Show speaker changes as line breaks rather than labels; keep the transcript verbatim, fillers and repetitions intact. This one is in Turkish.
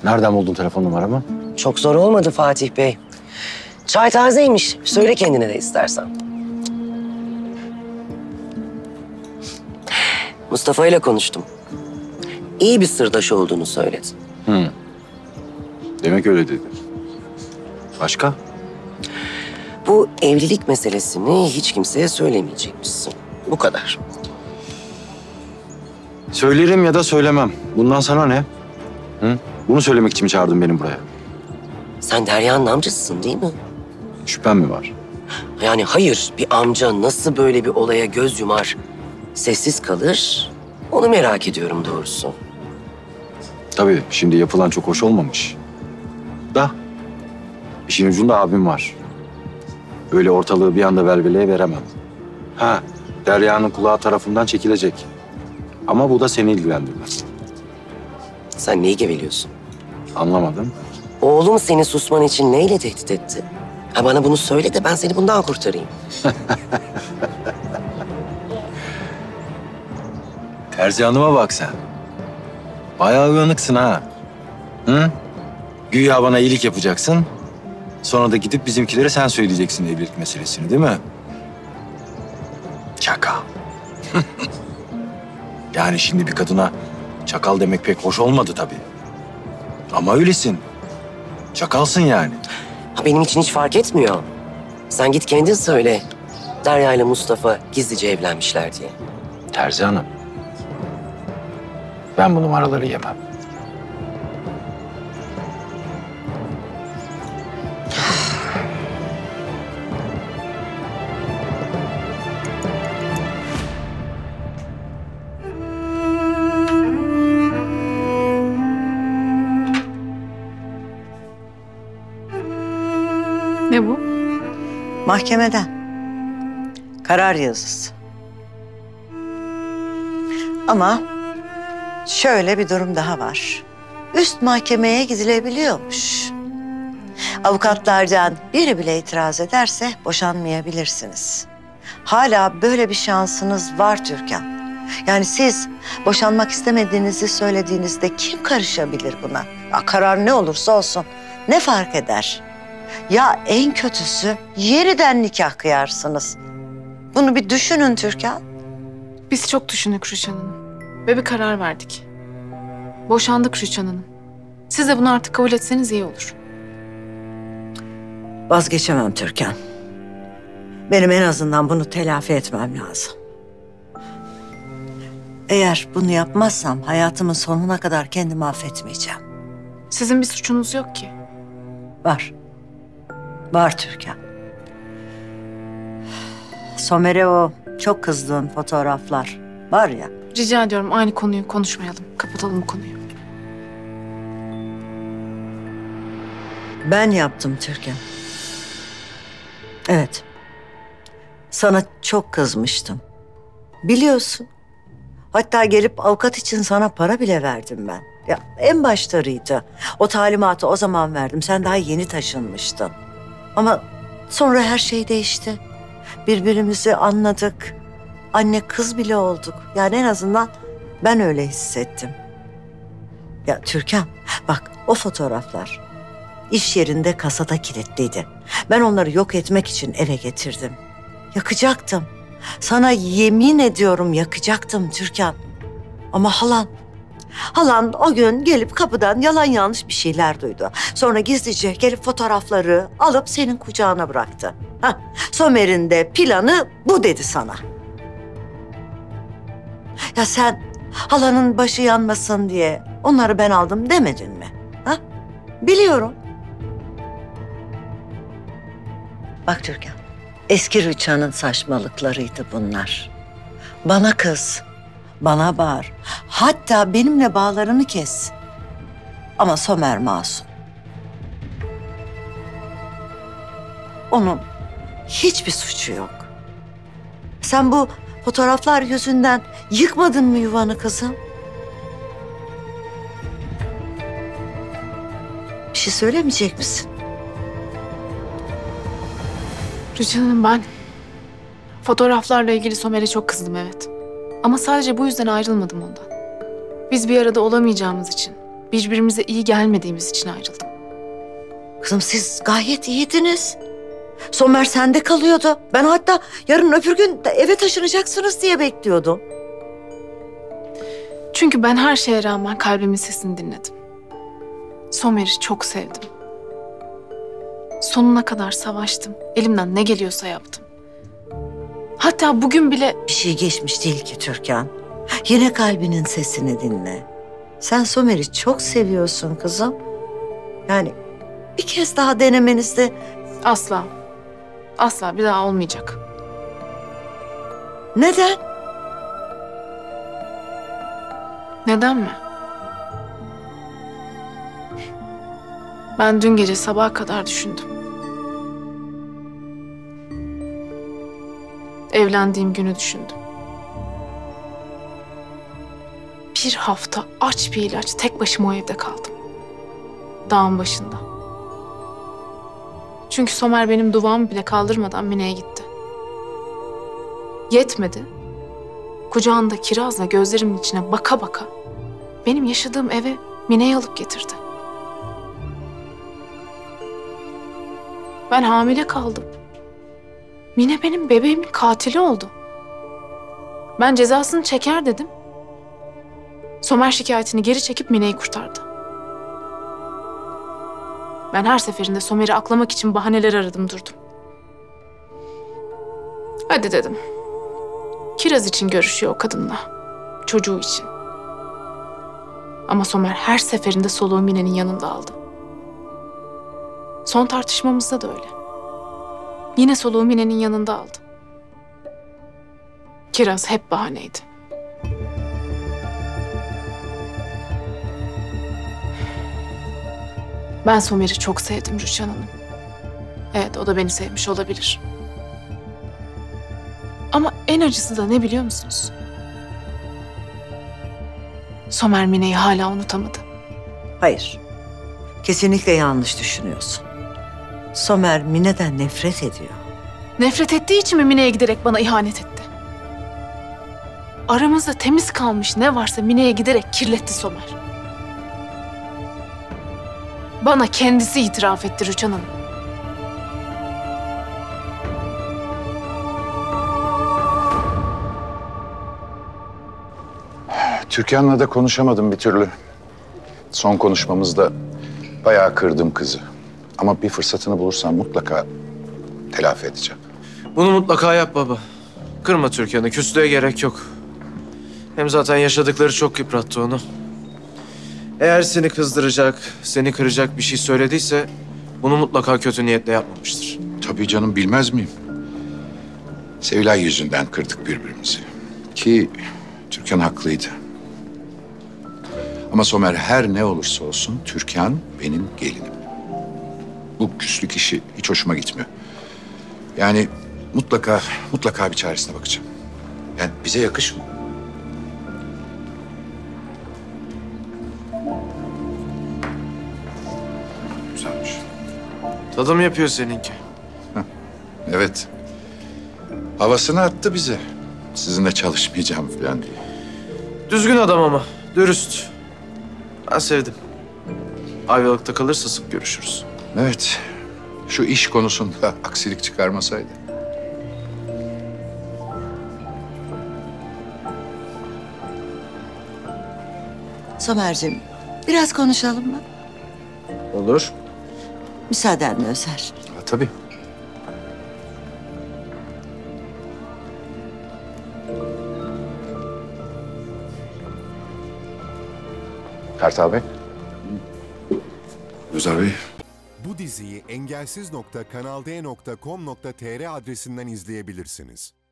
Nereden buldun telefon numaramı?
Çok zor olmadı Fatih Bey. Çay tazeymiş. Söyle kendine de istersen. Mustafa ile konuştum. İyi bir sırdaş olduğunu söyledi.
Hı. Demek öyle dedi. Başka?
Bu evlilik meselesini hiç kimseye söylemeyecekmişsin. Bu kadar.
Söylerim ya da söylemem. Bundan sana ne? Hı? Bunu söylemek için mi çağırdın beni buraya?
Sen Derya'nın amcasısın değil mi?
Şüphen mi var?
Yani hayır, bir amca nasıl böyle bir olaya göz yumar, sessiz kalır? Onu merak ediyorum doğrusu.
Tabii şimdi yapılan çok hoş olmamış. Da işin ucunda abim var. Öyle ortalığı bir anda velveleye veremem. Ha, Derya'nın kulağı tarafından çekilecek. Ama bu da seni ilgilendirmez.
Sen neyi geveliyorsun?
Anlamadım.
Oğlum seni susman için neyle tehdit etti? Ha bana bunu söyle de ben seni bundan kurtarayım.
Terzi Hanım'a bak sen. Bayağı uyanıksın ha. Hı? Güya bana iyilik yapacaksın. Sonra da gidip bizimkilere sen söyleyeceksin evlilik meselesini değil mi? Çakal. Yani şimdi bir kadına çakal demek pek hoş olmadı tabii. Ama öylesin. Çakalsın yani.
Ha benim için hiç fark etmiyor. Sen git kendin söyle. Derya ile Mustafa gizlice evlenmişler diye.
Terzi Hanım. Ben bu numaraları yemem.
Ne bu?
Mahkemeden. Karar yazısı. Ama şöyle bir durum daha var. Üst mahkemeye gidilebiliyormuş. Avukatlardan biri bile itiraz ederse boşanmayabilirsiniz. Hala böyle bir şansınız var Türkan. Yani siz boşanmak istemediğinizi söylediğinizde kim karışabilir buna? Ya karar ne olursa olsun ne fark eder? Ya en kötüsü yeniden nikah kıyarsınız. Bunu bir düşünün Türkan.
Biz çok düşündük Rüçhan Hanım. Ve bir karar verdik. Boşandık Rüçhan Hanım. Siz de bunu artık kabul etseniz iyi olur.
Vazgeçemem Türkan. Benim en azından bunu telafi etmem lazım. Eğer bunu yapmazsam hayatımın sonuna kadar kendimi affetmeyeceğim.
Sizin bir suçunuz yok ki.
Var. Var Türkan. Somer'e o çok kızdığın fotoğraflar var ya.
Rica ediyorum aynı konuyu konuşmayalım. Kapatalım bu konuyu.
Ben yaptım Türkan. Evet. Sana çok kızmıştım. Biliyorsun. Hatta gelip avukat için sana para bile verdim ben. Ya en başlarıydı. O talimatı o zaman verdim. Sen daha yeni taşınmıştın. Ama sonra her şey değişti. Birbirimizi anladık. Anne kız bile olduk. Yani en azından ben öyle hissettim. Ya Türkan bak o fotoğraflar iş yerinde kasada kilitliydi. Ben onları yok etmek için eve getirdim. Yakacaktım. Sana yemin ediyorum yakacaktım Türkan. Ama halan, halan o gün gelip kapıdan yalan yanlış bir şeyler duydu. Sonra gizlice gelip fotoğrafları alıp senin kucağına bıraktı. Hah, Somer'in de planı bu dedi sana. Ya sen halanın başı yanmasın diye onları ben aldım demedin mi? Ha? Biliyorum. Bak Türkan, eski Rüçhan'ın saçmalıklarıydı bunlar. Bana kız, bana bağır. Hatta benimle bağlarını kes. Ama Somer masum. Onun hiçbir suçu yok. Sen bu fotoğraflar yüzünden yıkmadın mı yuvanı kızım? Bir şey söylemeyecek misin?
Rüçhan Hanım ben fotoğraflarla ilgili Somer'e çok kızdım evet. Ama sadece bu yüzden ayrılmadım ondan. Biz bir arada olamayacağımız için, birbirimize iyi gelmediğimiz için ayrıldım.
Kızım siz gayet iyiydiniz. Somer sende kalıyordu. Ben hatta yarın öbür gün de eve taşınacaksınız diye bekliyordum.
Çünkü ben her şeye rağmen kalbimin sesini dinledim. Somer'i çok sevdim. Sonuna kadar savaştım. Elimden ne geliyorsa yaptım. Hatta bugün bile
Bir şey geçmiş değil ki Türkan. Yine kalbinin sesini dinle. Sen Somer'i çok seviyorsun kızım. Yani bir kez daha denemenizde
asla, asla bir daha olmayacak.
neden?
Neden mi? Ben dün gece sabaha kadar düşündüm. Evlendiğim günü düşündüm. Bir hafta aç bir ilaç tek başıma o evde kaldım. Dağın başında. Çünkü Somer benim duvağımı bile kaldırmadan Mine'ye gitti. Yetmedi. Kucağında kirazla gözlerimin içine baka baka benim yaşadığım eve Mine'yi alıp getirdi. Ben hamile kaldım. Mine benim bebeğimin katili oldu. Ben cezasını çeker dedim. Somer şikayetini geri çekip Mine'yi kurtardı. Ben her seferinde Somer'i aklamak için bahaneler aradım durdum. Hadi dedim. Kiraz için görüşüyor o kadınla. Çocuğu için. Ama Somer her seferinde soluğu Mine'nin yanında aldı. Son tartışmamızda da öyle. Yine soluğu Mine'nin yanında aldı. Kiraz hep bahaneydi. Ben Somer'i çok sevdim Rüçhan Hanım. Evet, o da beni sevmiş olabilir. Ama en acısı da ne biliyor musunuz? Somer Mine'yi hala unutamadı.
Hayır. Kesinlikle yanlış düşünüyorsun. Somer Mine'den nefret ediyor.
Nefret ettiği için mi Mine'ye giderek bana ihanet etti? Aramızda temiz kalmış ne varsa Mine'ye giderek kirletti Somer. Bana kendisi itiraf etti Rüçhan Hanım.
Türkan'la da konuşamadım bir türlü. Son konuşmamızda bayağı kırdım kızı. Ama bir fırsatını bulursam mutlaka telafi edeceğim.
Bunu mutlaka yap baba. Kırma Türkan'ı, küslüğe gerek yok. Hem zaten yaşadıkları çok yıprattı onu. Eğer seni kızdıracak, seni kıracak bir şey söylediyse bunu mutlaka kötü niyetle yapmamıştır.
Tabii canım, bilmez miyim? Sevilay yüzünden kırdık birbirimizi. Ki Türkan haklıydı. Ama Somer her ne olursa olsun Türkan benim gelinim. Bu küslük işi hiç hoşuma gitmiyor. Yani mutlaka, mutlaka bir çaresine bakacağım. Yani bize yakışmıyor. Güzelmiş.
Tadım yapıyor seninki.
Evet. Havasını attı bize. Sizinle çalışmayacağım falan diye.
Düzgün adam ama, dürüst. Ben sevdim. Ayvalık'ta kalırsa sık görüşürüz.
Evet. Şu iş konusunda aksilik çıkarmasaydı.
Somerciğim, biraz konuşalım mı?
Olur.
Müsaadenle Özer.
Ha, tabii. Kartal Bey. Özer Bey.
Bu diziyi engelsiz nokta kanal d nokta com nokta tr adresinden izleyebilirsiniz.